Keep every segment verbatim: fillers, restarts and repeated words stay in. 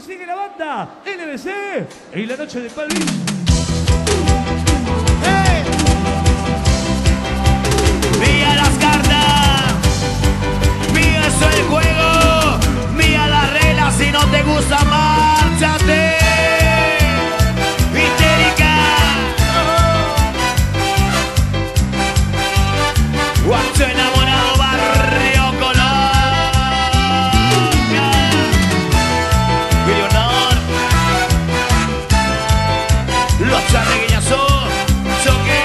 sigue la banda L B C y la noche de Palvin. ¡Hey! Mía las cartas, mía es el juego, mía las reglas. Si no te gusta, márchate. Histérica. Guacho enamorado, barrio Colombia. Billonor. Los charregueñazos, choque.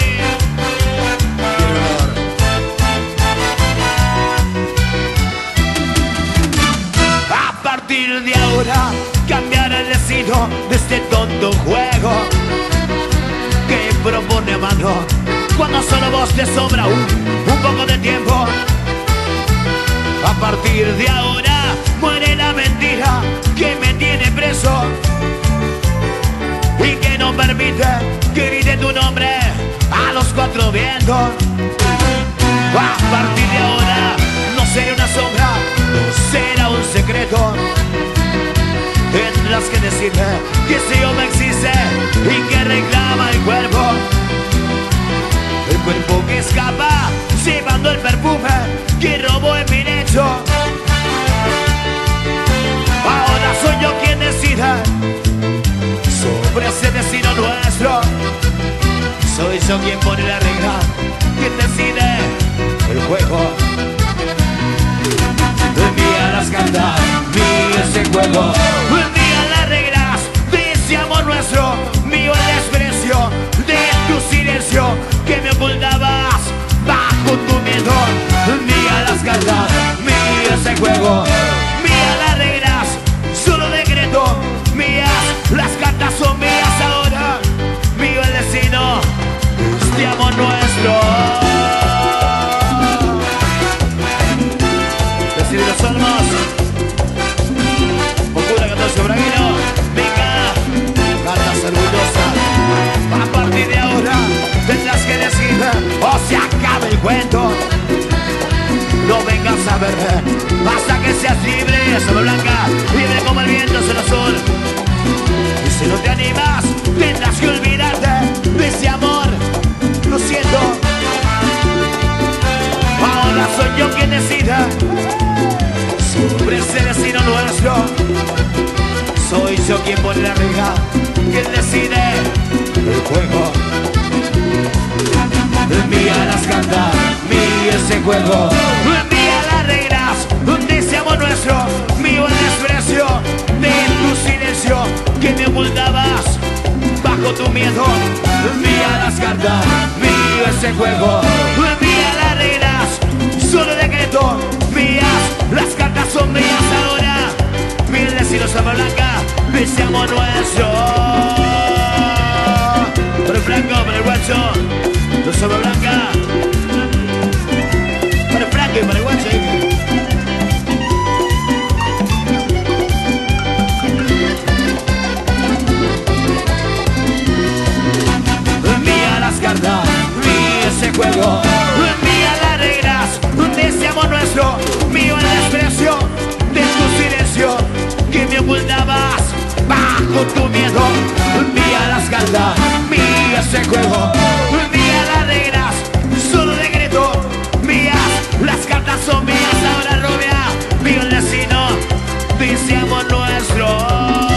A partir de ahora cambiar el destino de este tonto juego que propone a mano cuando solo vos te sobra un, un poco de tiempo. A partir de ahora muere la mentira que me tiene preso y que no permite que grite tu nombre a los cuatro vientos. A partir de ahora no seré una sombra, será un secreto. Tendrás que decirme que ese hombre existe y que reclama el cuerpo. El cuerpo que escapa llevando el perfume que robó en mi lecho. Ahora soy yo quien decide sobre ese destino nuestro. Soy yo quien pone la regla, quien decide el juego. Mía las cartas, mío ese juego, mía las reglas de ese amor nuestro, mío el desprecio de tu silencio que me ocultabas bajo tu miedo. Mía las cartas, mío ese juego, mía las reglas, solo decreto, mías las cartas son mías ahora, mío el destino, este amor nuestro. De los salmos, Ocura catorce Braguino, venga, cartas orgullosas. A partir de ahora tendrás que decir o se acaba el cuento. No vengas a verme hasta que seas libre, sobre blanca, libre como el viento sobre el azul. Y si no te animas, tendrás que olvidarte de ese amor. Lo siento. Ahora soy yo quien decida sobre ese destino nuestro. Soy yo quien pone la regla, quien decide el juego. Mía las cartas, mío ese juego, mía las reglas de ese amor nuestro, mío el desprecio de tu silencio que me ocultabas bajo tu miedo. Mía las cartas, mío ese juego, mía las reglas, solo decreto, mías las cartas son mías ahora. Mil destinos sama blanca, ese amor nuestro. Para el Franco, para el guacho, los sama blanca. Para el Franco y para el guacho. Mía las cartas, mío ese juego, mía las reglas de ese amor nuestro, mío el desprecio de tu silencio que me ocultabas bajo tu miedo. Mía las cartas, mío ese juego, mía las reglas, solo decreto, mías las cartas son mías ahora, rubia, mío el destino de ese amor nuestro.